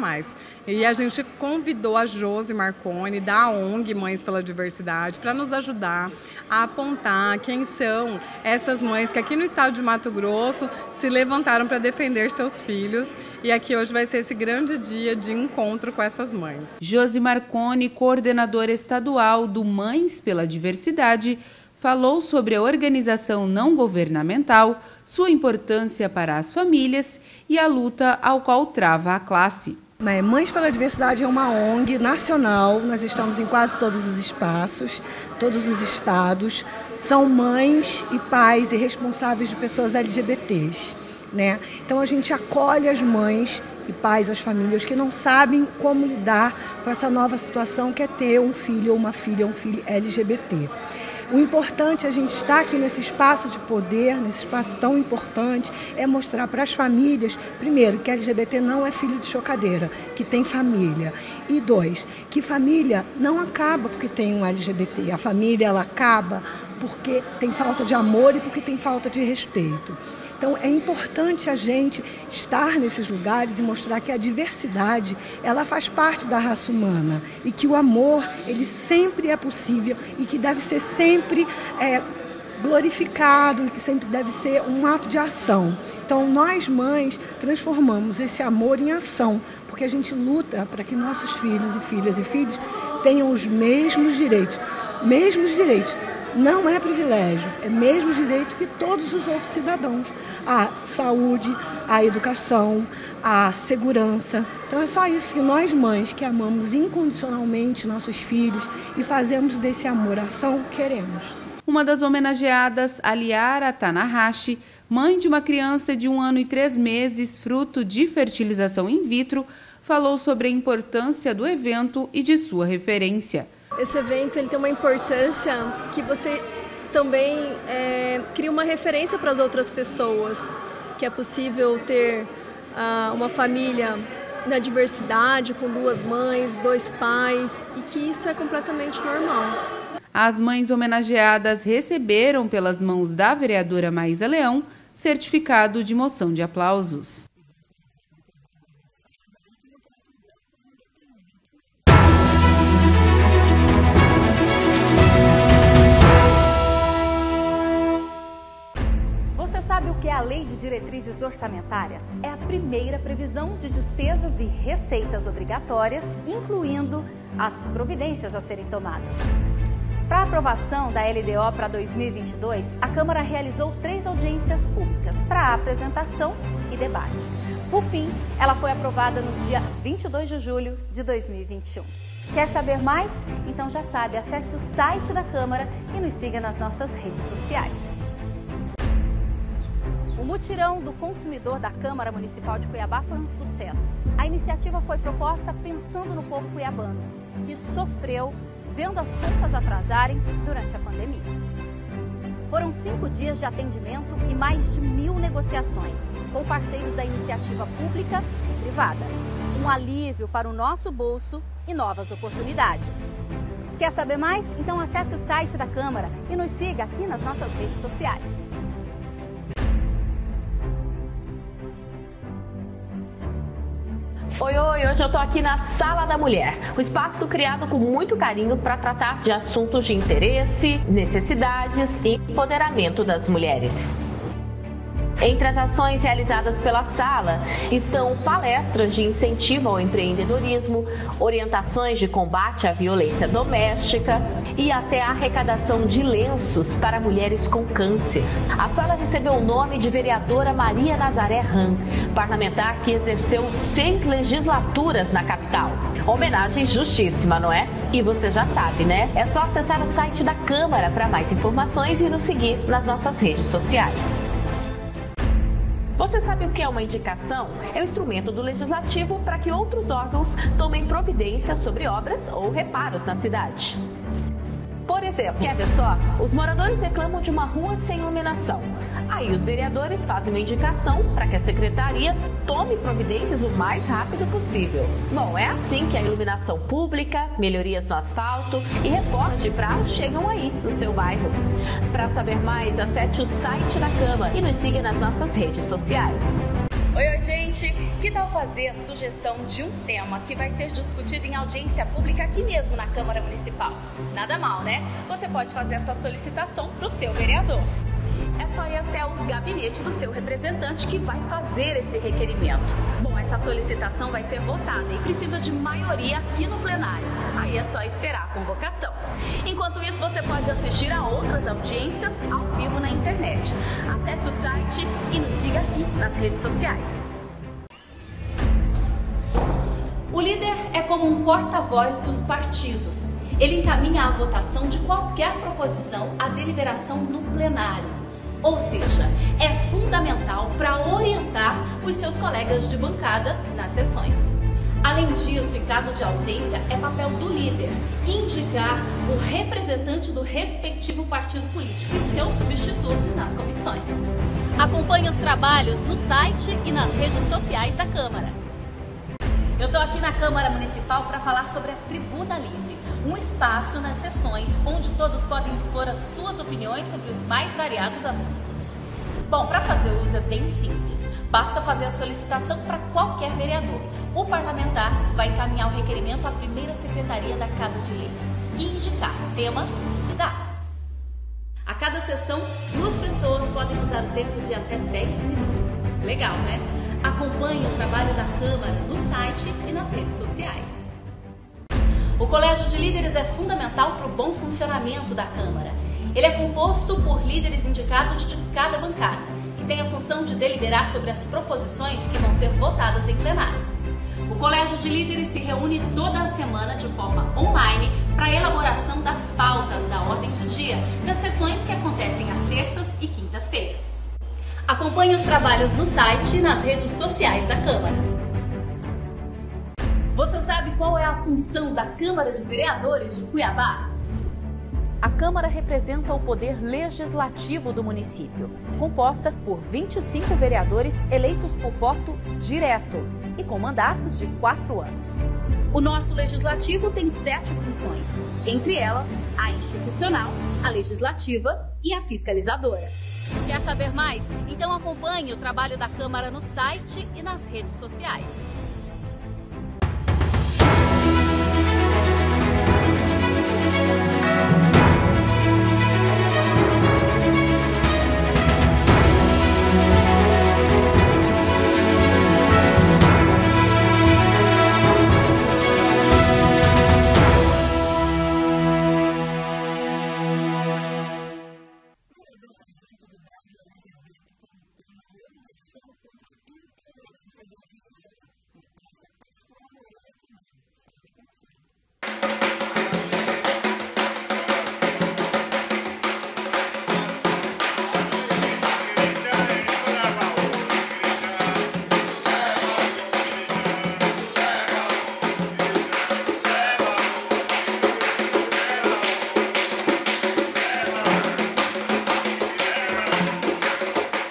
E a gente convidou a Josi Marconi, da ONG Mães pela Diversidade, para nos ajudar a apontar quem são essas mães que aqui no estado de Mato Grosso se levantaram para defender seus filhos. E aqui hoje vai ser esse grande dia de encontro com essas mães. Josi Marconi, coordenadora estadual do Mães pela Diversidade, falou sobre a organização não governamental, sua importância para as famílias e a luta ao qual trava a classe. Mães pela Diversidade é uma ONG nacional, nós estamos em quase todos os espaços, todos os estados. São mães e pais e responsáveis de pessoas LGBTs, né? Então a gente acolhe as mães e pais, as famílias que não sabem como lidar com essa nova situação que é ter um filho ou uma filha, um filho LGBT. O importante a gente estar aqui nesse espaço de poder, nesse espaço tão importante, é mostrar para as famílias, primeiro, que LGBT não é filho de chocadeira, que tem família. E dois, que família não acaba porque tem um LGBT. A família ela acaba porque tem falta de amor e porque tem falta de respeito. Então é importante a gente estar nesses lugares e mostrar que a diversidade ela faz parte da raça humana e que o amor ele sempre é possível e que deve ser sempre glorificado e que sempre deve ser um ato de ação. Então nós mães transformamos esse amor em ação, porque a gente luta para que nossos filhos e filhos tenham os mesmos direitos. Mesmos direitos. Não é privilégio, é mesmo direito que todos os outros cidadãos. A saúde, a educação, a segurança. Então é só isso que nós mães que amamos incondicionalmente nossos filhos e fazemos desse amor ação, queremos. Uma das homenageadas, Aliara Tanahashi, mãe de uma criança de 1 ano e 3 meses, fruto de fertilização in vitro, falou sobre a importância do evento e de sua referência. Esse evento ele tem uma importância que você também cria uma referência para as outras pessoas, que é possível ter uma família na diversidade, com 2 mães, 2 pais, e que isso é completamente normal. As mães homenageadas receberam pelas mãos da vereadora Maísa Leão certificado de moção de aplausos. Você sabe o que é a Lei de Diretrizes Orçamentárias? É a primeira previsão de despesas e receitas obrigatórias, incluindo as providências a serem tomadas. Para a aprovação da LDO para 2022, a Câmara realizou 3 audiências públicas para apresentação e debate. Por fim, ela foi aprovada no dia 22 de julho de 2021. Quer saber mais? Então já sabe, acesse o site da Câmara e nos siga nas nossas redes sociais. O mutirão do consumidor da Câmara Municipal de Cuiabá foi um sucesso. A iniciativa foi proposta pensando no povo cuiabano, que sofreu vendo as contas atrasarem durante a pandemia. Foram 5 dias de atendimento e mais de 1000 negociações com parceiros da iniciativa pública e privada. Um alívio para o nosso bolso e novas oportunidades. Quer saber mais? Então acesse o site da Câmara e nos siga aqui nas nossas redes sociais. Oi, hoje eu tô aqui na Sala da Mulher, um espaço criado com muito carinho para tratar de assuntos de interesse, necessidades e empoderamento das mulheres. Entre as ações realizadas pela sala estão palestras de incentivo ao empreendedorismo, orientações de combate à violência doméstica e até a arrecadação de lenços para mulheres com câncer. A sala recebeu o nome de vereadora Maria Nazaré Ram, parlamentar que exerceu 6 legislaturas na capital. Homenagem justíssima, não é? E você já sabe, né? É só acessar o site da Câmara para mais informações e nos seguir nas nossas redes sociais. Você sabe o que é uma indicação? É o instrumento do Legislativo para que outros órgãos tomem providências sobre obras ou reparos na cidade. Por exemplo, quer ver só? Os moradores reclamam de uma rua sem iluminação. Aí os vereadores fazem uma indicação para que a secretaria tome providências o mais rápido possível. Bom, é assim que a iluminação pública, melhorias no asfalto e reformas de praças chegam aí no seu bairro. Para saber mais, acesse o site da Câmara e nos siga nas nossas redes sociais. Oi, gente! Que tal fazer a sugestão de um tema que vai ser discutido em audiência pública aqui mesmo na Câmara Municipal? Nada mal, né? Você pode fazer essa solicitação para o seu vereador. É só ir até o gabinete do seu representante que vai fazer esse requerimento. Bom, essa solicitação vai ser votada e precisa de maioria aqui no plenário. Aí é só esperar a convocação. Enquanto isso, você pode assistir a outras audiências ao vivo na internet. Acesse o site e nos siga aqui nas redes sociais. O líder é como um porta-voz dos partidos. Ele encaminha a votação de qualquer proposição à deliberação no plenário. Ou seja, é fundamental para orientar os seus colegas de bancada nas sessões. Além disso, em caso de ausência, é papel do líder indicar o representante do respectivo partido político e seu substituto nas comissões. Acompanhe os trabalhos no site e nas redes sociais da Câmara. Eu estou aqui na Câmara Municipal para falar sobre a Tribuna Livre, um espaço nas sessões onde todos podem expor as suas opiniões sobre os mais variados assuntos. Bom, para fazer o uso é bem simples, basta fazer a solicitação para qualquer vereador. O parlamentar vai encaminhar o requerimento à primeira secretaria da Casa de Leis e indicar tema e data. A cada sessão, 2 pessoas podem usar o tempo de até 10 minutos. Legal, né? Acompanhe o trabalho da Câmara no site e nas redes sociais. O Colégio de Líderes é fundamental para o bom funcionamento da Câmara. Ele é composto por líderes indicados de cada bancada, que tem a função de deliberar sobre as proposições que vão ser votadas em plenário. O Colégio de Líderes se reúne toda a semana de forma online para a elaboração das pautas da ordem do dia das sessões que acontecem às terças e quintas-feiras. Acompanhe os trabalhos no site e nas redes sociais da Câmara. Você sabe qual é a função da Câmara de Vereadores de Cuiabá? A Câmara representa o poder legislativo do município, composta por 25 vereadores eleitos por voto direto e com mandatos de 4 anos. O nosso legislativo tem 7 funções, entre elas a institucional, a legislativa e a fiscalizadora. Quer saber mais? Então acompanhe o trabalho da Câmara no site e nas redes sociais.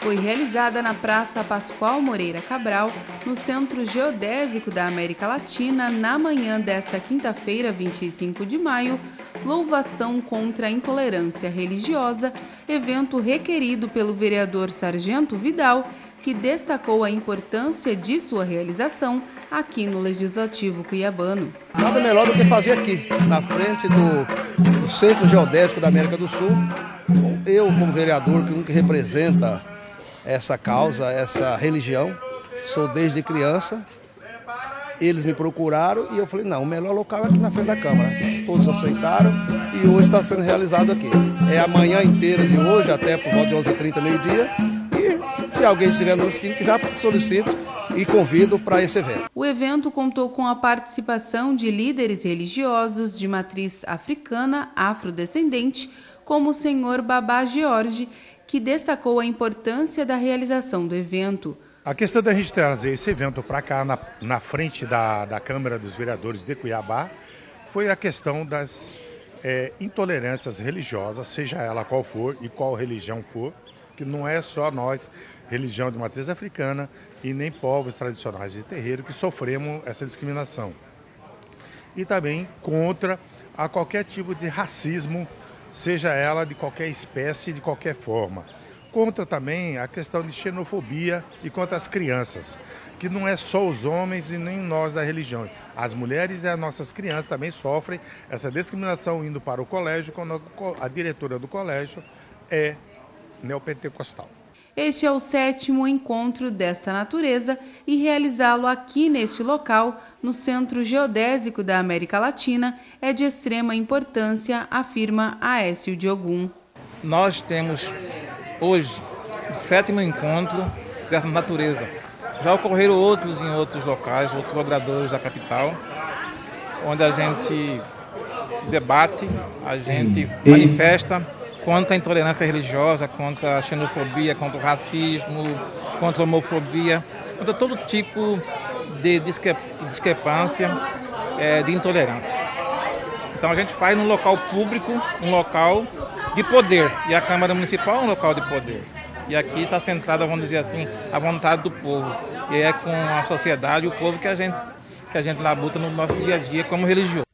foi realizada na Praça Pascoal Moreira Cabral, no Centro Geodésico da América Latina, na manhã desta quinta-feira, 25 de maio, Louvação contra a Intolerância Religiosa, evento requerido pelo vereador Sargento Vidal, que destacou a importância de sua realização aqui no Legislativo cuiabano. Nada melhor do que fazer aqui, na frente do Centro Geodésico da América do Sul. Eu, como vereador, que representa essa causa, essa religião, sou desde criança. Eles me procuraram e eu falei, não, o melhor local é aqui na frente da Câmara. Todos aceitaram e hoje está sendo realizado aqui. É a manhã inteira de hoje, até por volta de 11h30, meio-dia. E se alguém estiver nos assistindo, que já solicito e convido para esse evento. O evento contou com a participação de líderes religiosos de matriz africana, afrodescendente, como o senhor Babá George, que destacou a importância da realização do evento. A questão da gente trazer esse evento para cá, na frente da Câmara dos Vereadores de Cuiabá, foi a questão das intolerâncias religiosas, seja ela qual for e qual religião for, que não é só nós, religião de matriz africana, e nem povos tradicionais de terreiro, que sofremos essa discriminação. E também contra a qualquer tipo de racismo, seja ela de qualquer espécie, de qualquer forma. Contra também a questão de xenofobia e contra as crianças, que não é só os homens e nem nós da religião. As mulheres e as nossas crianças também sofrem essa discriminação indo para o colégio, quando a diretora do colégio é neopentecostal. Este é o 7º encontro dessa natureza e realizá-lo aqui neste local, no Centro Geodésico da América Latina, é de extrema importância, afirma Aécio Diogum. Nós temos hoje o 7º encontro dessa natureza. Já ocorreram outros em outros locais, outros logradouros da capital, onde a gente debate, a gente manifesta contra a intolerância religiosa, contra a xenofobia, contra o racismo, contra a homofobia, contra todo tipo de discrepância, de intolerância. Então a gente faz num local público, um local de poder, e a Câmara Municipal é um local de poder. E aqui está centrada, vamos dizer assim, a vontade do povo. E é com a sociedade e o povo que a gente labuta no nosso dia a dia como religioso.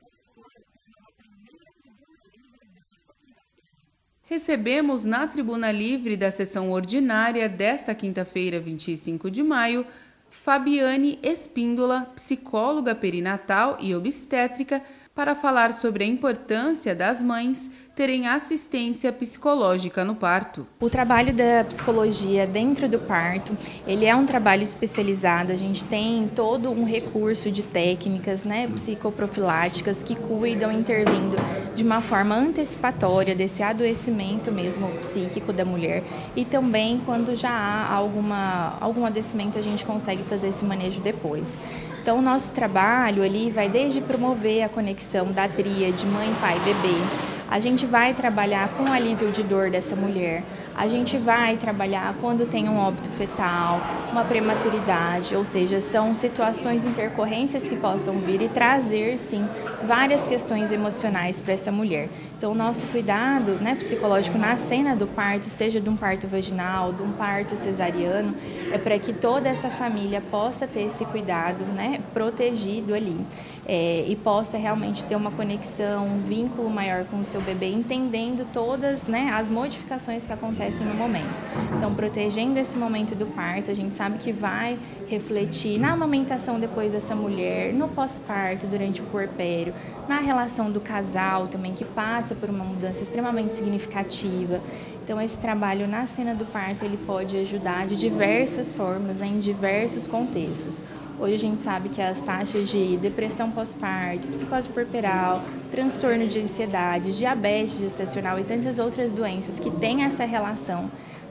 Recebemos na Tribuna Livre da sessão ordinária desta quinta-feira, 25 de maio, Fabiane Espíndola, psicóloga perinatal e obstétrica, para falar sobre a importância das mães terem assistência psicológica no parto. O trabalho da psicologia dentro do parto, ele é um trabalho especializado. A gente tem todo um recurso de técnicas, psicoprofiláticas que cuidam, intervindo de uma forma antecipatória desse adoecimento mesmo psíquico da mulher, e também quando já há algum adoecimento a gente consegue fazer esse manejo depois. Então, o nosso trabalho ali vai desde promover a conexão da tríade mãe, pai, bebê. A gente vai trabalhar com o alívio de dor dessa mulher. A gente vai trabalhar quando tem um óbito fetal, uma prematuridade, ou seja, são situações, intercorrências que possam vir e trazer, sim, várias questões emocionais para essa mulher. Então, o nosso cuidado psicológico na cena do parto, seja de um parto vaginal, de um parto cesariano, é para que toda essa família possa ter esse cuidado protegido ali. E possa realmente ter uma conexão, um vínculo maior com o seu bebê, entendendo todas as modificações que acontecem no momento. Então, protegendo esse momento do parto, a gente sabe que vai refletir na amamentação depois dessa mulher, no pós-parto, durante o puerpério, na relação do casal também, que passa por uma mudança extremamente significativa. Então, esse trabalho na cena do parto, ele pode ajudar de diversas formas, em diversos contextos. Hoje a gente sabe que as taxas de depressão pós-parto, psicose puerperal, transtorno de ansiedade, diabetes gestacional e tantas outras doenças que têm essa relação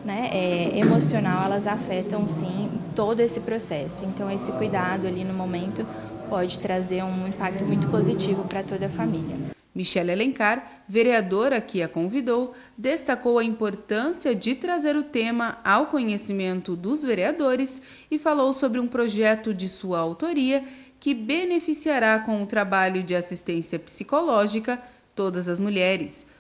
emocional, elas afetam sim todo esse processo. Então, esse cuidado ali no momento pode trazer um impacto muito positivo para toda a família. Michele Alencar, vereadora que a convidou, destacou a importância de trazer o tema ao conhecimento dos vereadores e falou sobre um projeto de sua autoria que beneficiará com o trabalho de assistência psicológica todas as mulheres.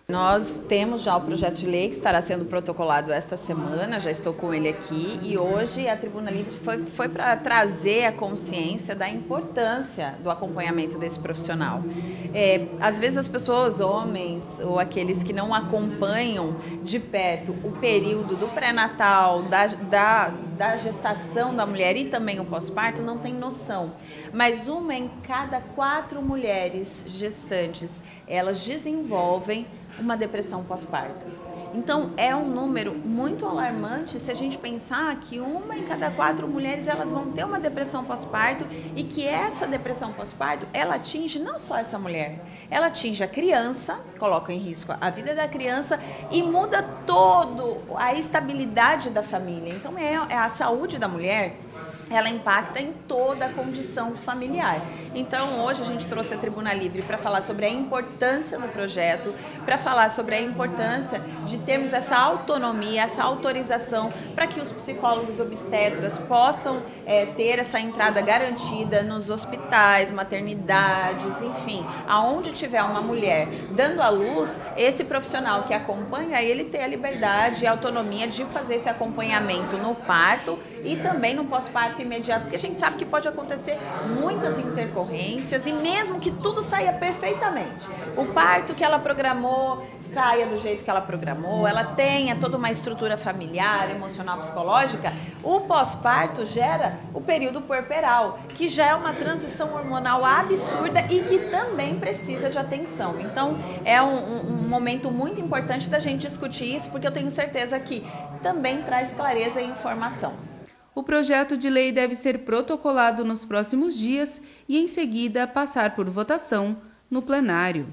Nós temos já o projeto de lei que estará sendo protocolado esta semana, já estou com ele aqui, e hoje a Tribuna Livre foi para trazer a consciência da importância do acompanhamento desse profissional. Às vezes as pessoas, homens ou aqueles que não acompanham de perto o período do pré-natal, da gestação da mulher e também o pós-parto, não tem noção. Mas uma em cada 4 mulheres gestantes, elas desenvolvem uma depressão pós-parto. Então, é um número muito alarmante se a gente pensar que uma em cada 4 mulheres elas vão ter uma depressão pós-parto e que essa depressão pós-parto, ela atinge não só essa mulher, ela atinge a criança, coloca em risco a vida da criança e muda toda a estabilidade da família. Então, a saúde da mulher, ela impacta em toda a condição familiar. Então, hoje a gente trouxe a Tribuna Livre para falar sobre a importância do projeto, para falar sobre a importância de termos essa autonomia, essa autorização para que os psicólogos obstetras possam ter essa entrada garantida nos hospitais, maternidades, enfim, aonde tiver uma mulher dando à luz, esse profissional que acompanha, ele tem a liberdade e a autonomia de fazer esse acompanhamento no parto e também no pós-parto imediato, porque a gente sabe que pode acontecer muitas intercorrências e mesmo que tudo saia perfeitamente, o parto que ela programou saia do jeito que ela programou, ela tenha toda uma estrutura familiar, emocional, psicológica, o pós-parto gera o período puerperal, que já é uma transição hormonal absurda e que também precisa de atenção. Então, é um momento muito importante da gente discutir isso, porque eu tenho certeza que também traz clareza e informação. O projeto de lei deve ser protocolado nos próximos dias e, em seguida, passar por votação no plenário.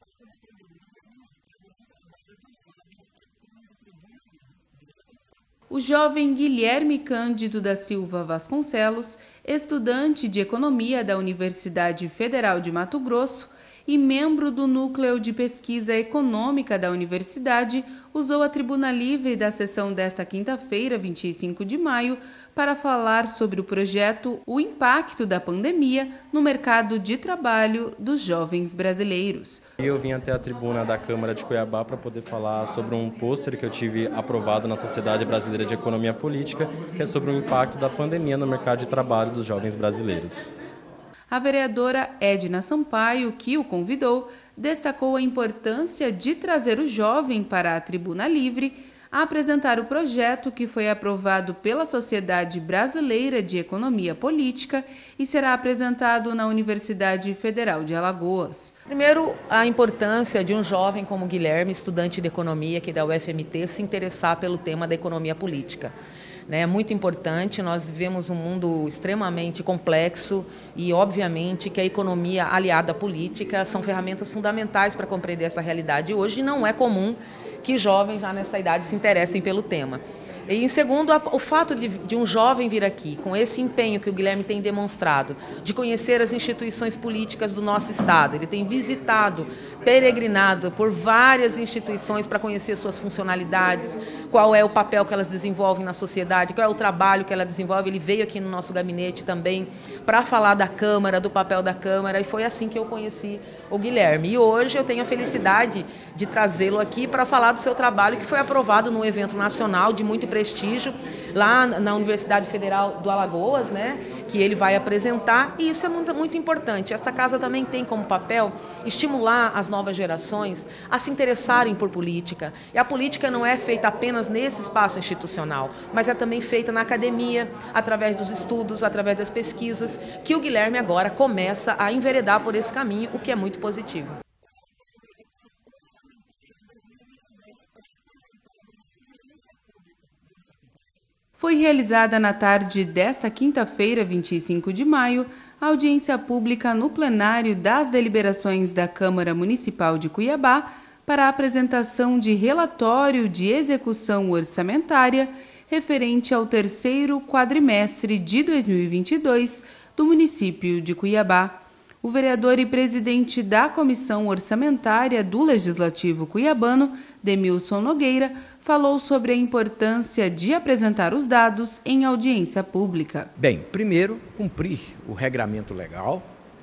O jovem Guilherme Cândido da Silva Vasconcelos, estudante de Economia da Universidade Federal de Mato Grosso e membro do Núcleo de Pesquisa Econômica da Universidade, usou a Tribuna Livre da sessão desta quinta-feira, 25 de maio, para falar sobre o projeto O Impacto da Pandemia no Mercado de Trabalho dos Jovens Brasileiros. Eu vim até a tribuna da Câmara de Cuiabá para poder falar sobre um pôster que eu tive aprovado na Sociedade Brasileira de Economia Política, que é sobre o impacto da pandemia no mercado de trabalho dos jovens brasileiros. A vereadora Edna Sampaio, que o convidou, destacou a importância de trazer o jovem para a Tribuna Livre a apresentar o projeto que foi aprovado pela Sociedade Brasileira de Economia Política e será apresentado na Universidade Federal de Alagoas. Primeiro, a importância de um jovem como Guilherme, estudante de economia aqui da UFMT, se interessar pelo tema da economia política. É muito importante, nós vivemos um mundo extremamente complexo e, obviamente, que a economia aliada à política são ferramentas fundamentais para compreender essa realidade. Hoje não é comum que jovens já nessa idade se interessem pelo tema. E, em segundo, o fato de um jovem vir aqui, com esse empenho que o Guilherme tem demonstrado, de conhecer as instituições políticas do nosso Estado. Ele tem visitado, peregrinado por várias instituições para conhecer suas funcionalidades, qual é o papel que elas desenvolvem na sociedade, qual é o trabalho que ela desenvolve. Ele veio aqui no nosso gabinete também para falar da Câmara, do papel da Câmara, e foi assim que eu conheci o Guilherme. E hoje eu tenho a felicidade de trazê-lo aqui para falar do seu trabalho, que foi aprovado num evento nacional de muito prestígio, lá na Universidade Federal do Alagoas, que ele vai apresentar, e isso é muito, muito importante. Essa casa também tem como papel estimular as novas gerações a se interessarem por política. E a política não é feita apenas nesse espaço institucional, mas é também feita na academia, através dos estudos, através das pesquisas, que o Guilherme agora começa a enveredar por esse caminho, o que é muito positivo. Foi realizada na tarde desta quinta-feira, 25 de maio, a audiência pública no plenário das deliberações da Câmara Municipal de Cuiabá para a apresentação de relatório de execução orçamentária referente ao terceiro quadrimestre de 2022 do município de Cuiabá. O vereador e presidente da Comissão Orçamentária do Legislativo Cuiabano, Demilson Nogueira, falou sobre a importância de apresentar os dados em audiência pública. Bem, primeiro, cumprir o regramento legal,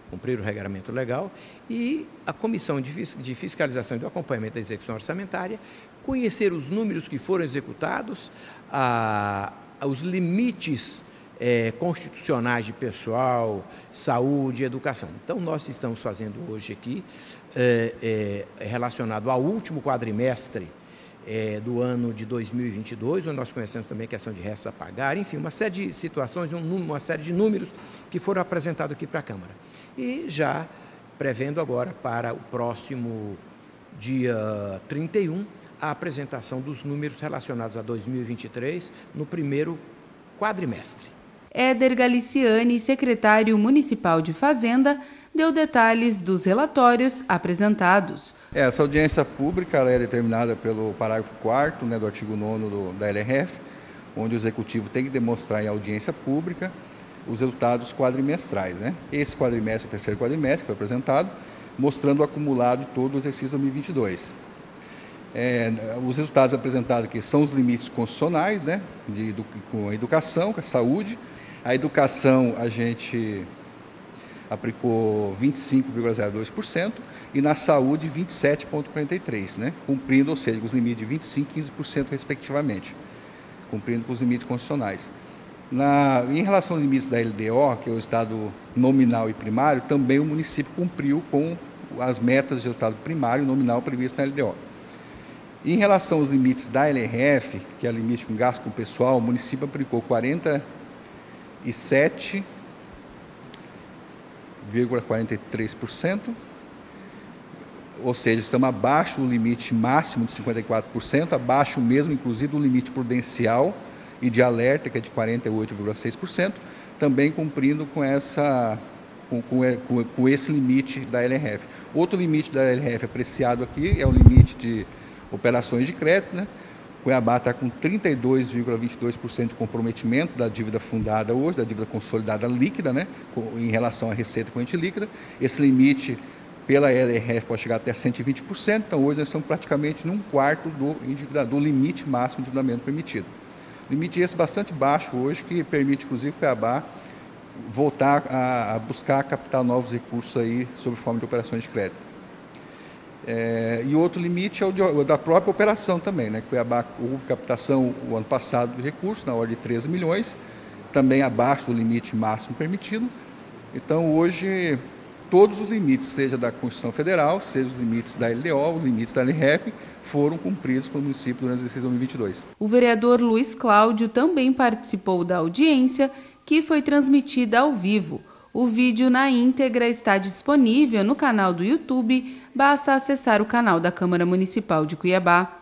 cumprir o regramento legal, e a Comissão de Fiscalização e do Acompanhamento da Execução Orçamentária conhecer os números que foram executados, os limites constitucionais de pessoal, saúde e educação. Então, nós estamos fazendo hoje aqui, relacionado ao último quadrimestre do ano de 2022, onde nós conhecemos também a questão de restos a pagar, enfim, uma série de situações, uma série de números que foram apresentados aqui para a Câmara. E já prevendo agora para o próximo dia 31, a apresentação dos números relacionados a 2023 no primeiro quadrimestre. Éder Galiciani, secretário municipal de Fazenda, deu detalhes dos relatórios apresentados. Essa audiência pública é determinada pelo parágrafo 4º, do artigo 9º da LRF, onde o Executivo tem que demonstrar em audiência pública os resultados quadrimestrais. Esse quadrimestre, o terceiro quadrimestre, que foi apresentado, mostrando o acumulado de todo o exercício 2022. Os resultados apresentados aqui são os limites constitucionais, com a educação, com a saúde. A educação a gente aplicou 25,02% e na saúde 27,43%, cumprindo, ou seja, os limites de 25% e 15% respectivamente, cumprindo com os limites constitucionais. Em relação aos limites da LDO, que é o estado nominal e primário, também o município cumpriu com as metas de resultado primário e nominal previstas na LDO. Em relação aos limites da LRF, que é o limite com gasto com pessoal, o município aplicou 47,43%, ou seja, estamos abaixo do limite máximo de 54%, abaixo mesmo, inclusive, do limite prudencial e de alerta, que é de 48,6%, também cumprindo com esse limite da LRF. Outro limite da LRF apreciado aqui é o limite de operações de crédito. Cuiabá está com 32,22% de comprometimento da dívida fundada hoje, da dívida consolidada líquida, em relação à receita corrente líquida. Esse limite pela LRF pode chegar até 120%, então hoje nós estamos praticamente num quarto do limite máximo de endividamento permitido. Limite esse bastante baixo hoje, que permite, inclusive, Cuiabá voltar a buscar captar novos recursos aí sob forma de operações de crédito. E outro limite é o da própria operação também, Cuiabá houve captação o ano passado de recursos, na ordem de 13 milhões, também abaixo do limite máximo permitido. Então, hoje, todos os limites, seja da Constituição Federal, seja os limites da LDO, os limites da LRF, foram cumpridos pelo município durante o exercício de 2022. O vereador Luiz Cláudio também participou da audiência, que foi transmitida ao vivo. O vídeo na íntegra está disponível no canal do YouTube, basta acessar o canal da Câmara Municipal de Cuiabá.